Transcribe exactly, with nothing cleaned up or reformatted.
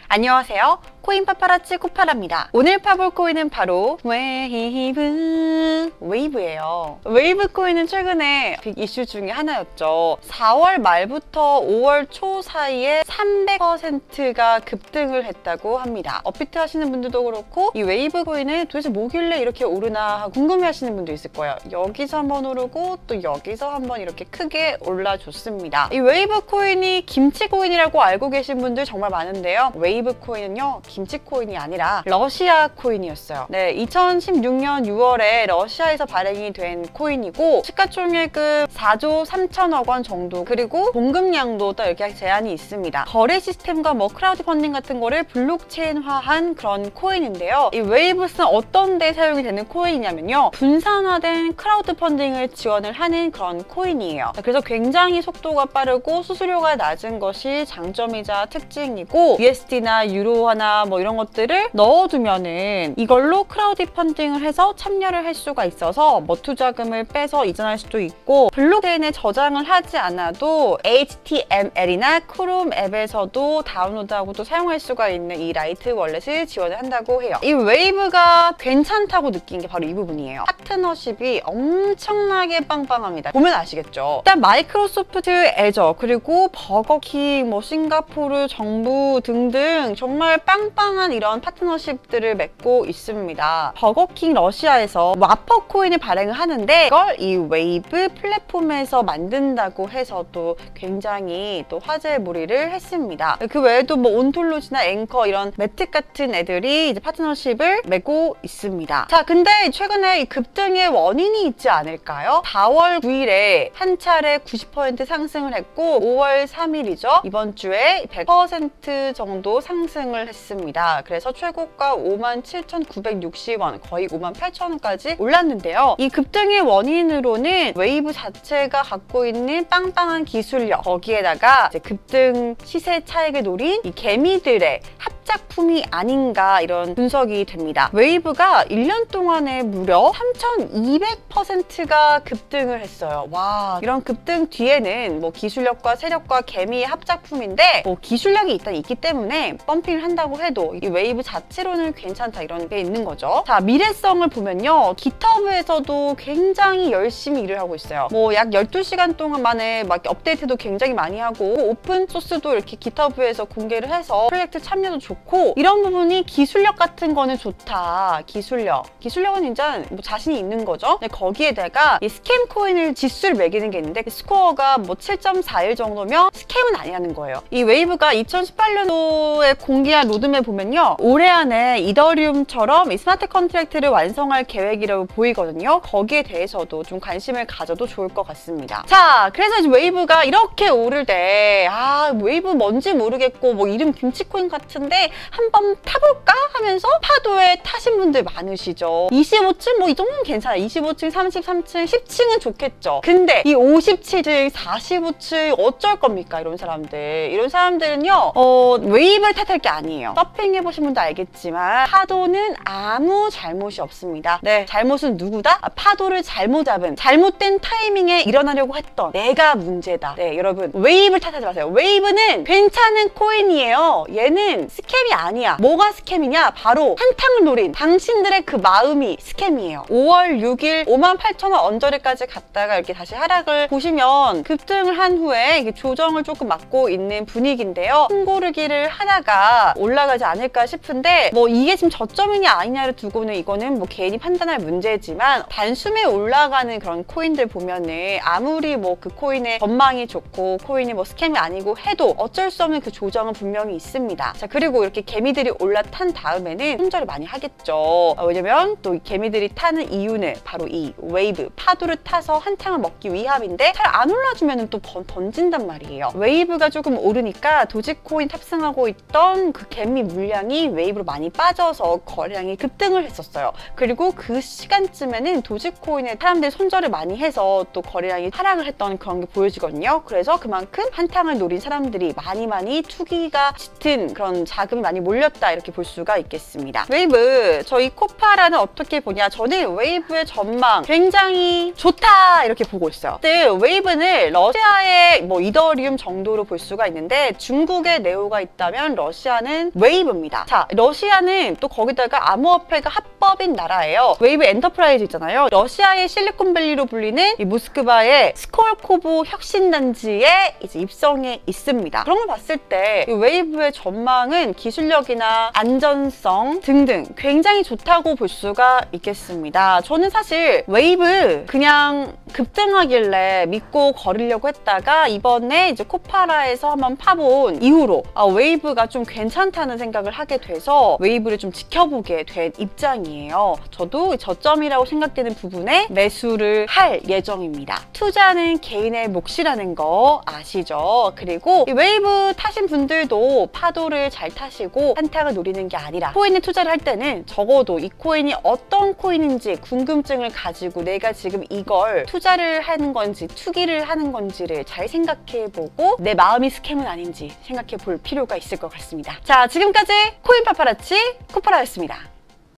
안녕하세요. 코인 파파라치 코파라입니다. 오늘 파볼 코인은 바로 웨이브, 웨이브예요. 웨이브 코인은 최근에 빅 이슈 중에 하나였죠. 사월 말부터 오월 초 사이에 삼백 퍼센트가 급등을 했다고 합니다. 업비트 하시는 분들도 그렇고 이 웨이브 코인은 도대체 뭐길래 이렇게 오르나 궁금해 하시는 분도 있을 거예요. 여기서 한번 오르고 또 여기서 한번 이렇게 크게 올라줬습니다. 이 웨이브 코인이 김치 코인이라고 알고 계신 분들 정말 많은데요. 웨이브 코인은요, 김치 코인이 아니라 러시아 코인이었어요. 네, 이천십육 년 유월에 러시아에서 발행이 된 코인이고 시가총액은 사조 삼천억 원 정도, 그리고 공급량도 또 이렇게 제한이 있습니다. 거래 시스템과 뭐 크라우드 펀딩 같은 거를 블록체인화한 그런 코인인데요. 이 웨이브스는 어떤 데 사용이 되는 코인이냐면요, 분산화된 크라우드 펀딩을 지원을 하는 그런 코인이에요. 그래서 굉장히 속도가 빠르고 수수료가 낮은 것이 장점이자 특징이고, 유에스디나 유로화나 뭐 이런 것들을 넣어두면은 이걸로 크라우드 펀딩을 해서 참여를 할 수가 있어서 머투 자금을 빼서 이전할 수도 있고, 블록체인에 저장을 하지 않아도 에이치티엠엘이나 크롬 앱에서도 다운로드하고 또 사용할 수가 있는 이 라이트 월렛을 지원을 한다고 해요. 이 웨이브가 괜찮다고 느낀 게 바로 이 부분이에요. 파트너십이 엄청나게 빵빵합니다. 보면 아시겠죠? 일단 마이크로소프트, 애저, 그리고 버거킹, 뭐 싱가포르 정부 등등 정말 빵빵한 이런 파트너십들을 맺고 있습니다. 버거킹 러시아에서 와퍼 코인을 발행을 하는데 이걸 이 웨이브 플랫폼에서 만든다고 해서 또 굉장히 또 화제몰이를 했습니다. 그 외에도 뭐 온톨로지나 앵커 이런 매틱 같은 애들이 이제 파트너십을 맺고 있습니다. 자, 근데 최근에 이 급등의 원인이 있지 않을까요? 사월 구일에 한 차례 구십 퍼센트 상승을 했고 오월 삼일이죠. 이번 주에 백 퍼센트 정도 상승을 했습니다. 그래서 최고가 오만 칠천구백육십 원, 거의 오만 팔천 원까지 올랐는데요. 이 급등의 원인으로는 웨이브 자체가 갖고 있는 빵빵한 기술력, 거기에다가 이제 급등 시세 차익을 노린 이 개미들의 합작품이 아닌가 이런 분석이 됩니다. 웨이브가 일 년 동안에 무려 삼천이백 퍼센트가 급등을 했어요. 와, 이런 급등 뒤에는 뭐 기술력과 세력과 개미의 합작품인데 뭐 기술력이 일단 있기 때문에 펌핑을 한다고 해도 이 웨이브 자체로는 괜찮다 이런 게 있는 거죠. 자, 미래성을 보면요, 깃허브에서도 굉장히 열심히 일을 하고 있어요. 뭐 약 열두 시간 동안 만에 막 업데이트도 굉장히 많이 하고 오픈 소스도 이렇게 깃허브에서 공개를 해서 프로젝트 참여도 좋고, 이런 부분이 기술력 같은 거는 좋다. 기술력. 기술력은 진짜 뭐 자신이 있는 거죠. 근데 거기에다가 이 스캠 코인을 지수를 매기는 게 있는데 그 스코어가 뭐 칠 점 사일 정도면 스캠은 아니라는 거예요. 이 웨이브가 이천십팔 년도에 공개한 로드맵 보면요, 올해 안에 이더리움처럼 이 스마트 컨트랙트를 완성할 계획이라고 보이거든요. 거기에 대해서도 좀 관심을 가져도 좋을 것 같습니다. 자, 그래서 이제 웨이브가 이렇게 오를 때 아, 웨이브 뭔지 모르겠고 뭐 이름 김치코인 같은데 한번 타볼까 하면서 파도에 타신 분들 많으시죠. 이십오 층 뭐 이 정도는 괜찮아요. 이십오 층, 삼십삼 층, 십 층은 좋겠죠. 근데 이 오십칠 층, 사십오 층 어쩔 겁니까? 이런 사람들. 이런 사람들은요, 어, 웨이브를 탓할 게 아니에요. 서핑 해보신 분도 알겠지만 파도는 아무 잘못이 없습니다. 네, 잘못은 누구다? 아, 파도를 잘못 잡은, 잘못된 타이밍에 일어나려고 했던 내가 문제다. 네, 여러분, 웨이브를 탓하지 마세요. 웨이브는 괜찮은 코인이에요. 얘는 스캠이 아니야. 뭐가 스캠이냐? 바로 한탕을 노린 당신들의 그 마음이 스캠이에요. 오월 육일 오만 팔천 원 언저리까지 갔다가 이렇게 다시 하락을 보시면 급등을 한 후에 이게 조정을 조금 맞고 있는 분위기인데요. 숨고르기를 하다가 올라가지 않을까 싶은데 뭐 이게 지금 저점이냐 아니냐를 두고는 이거는 뭐 개인이 판단할 문제지만 단숨에 올라가는 그런 코인들 보면은 아무리 뭐 그 코인의 전망이 좋고 코인이 뭐 스캠이 아니고 해도 어쩔 수 없는 그 조정은 분명히 있습니다. 자, 그리고 이렇게 개미들이 올라탄 다음에는 손절을 많이 하겠죠. 어, 왜냐면 또 이 개미들이 타는 이유는 바로 이 웨이브, 파도를 타서 한탕을 먹기 위함인데 잘 안 올라주면 또 던진단 말이에요. 웨이브가 조금 오르니까 도지코인 탑승하고 있던 그 개미 물량이 웨이브로 많이 빠져서 거래량이 급등을 했었어요. 그리고 그 시간쯤에는 도지코인에 사람들이 손절을 많이 해서 또 거래량이 하락을 했던 그런 게 보여지거든요. 그래서 그만큼 한탕을 노린 사람들이 많이 많이 투기가 짙은 그런 자금 자금이 많이 몰렸다 이렇게 볼 수가 있겠습니다. 웨이브, 저희 코파라는 어떻게 보냐? 저는 웨이브의 전망 굉장히 좋다 이렇게 보고 있어요. 웨이브는 러시아의 뭐 이더리움 정도로 볼 수가 있는데 중국의 네오가 있다면 러시아는 웨이브입니다. 자, 러시아는 또 거기다가 암호화폐가 합법인 나라예요. 웨이브 엔터프라이즈 있잖아요. 러시아의 실리콘밸리로 불리는 이 모스크바의 스콜코브 혁신단지에 이제 입성해 있습니다. 그런 걸 봤을 때 이 웨이브의 전망은 기술력이나 안전성 등등 굉장히 좋다고 볼 수가 있겠습니다. 저는 사실 웨이브 그냥 급등하길래 믿고 거르려고 했다가 이번에 이제 코파라에서 한번 파본 이후로 아, 웨이브가 좀 괜찮다는 생각을 하게 돼서 웨이브를 좀 지켜보게 된 입장이에요. 저도 저점이라고 생각되는 부분에 매수를 할 예정입니다. 투자는 개인의 몫이라는 거 아시죠? 그리고 이 웨이브 타신 분들도 파도를 잘 타시고 한탕을 노리는 게 아니라 코인에 투자를 할 때는 적어도 이 코인이 어떤 코인인지 궁금증을 가지고 내가 지금 이걸 투자를 하는 건지 투기를 하는 건지를 잘 생각해보고 내 마음이 스캠은 아닌지 생각해 볼 필요가 있을 것 같습니다. 자, 지금까지 코인 파파라치 코파라였습니다.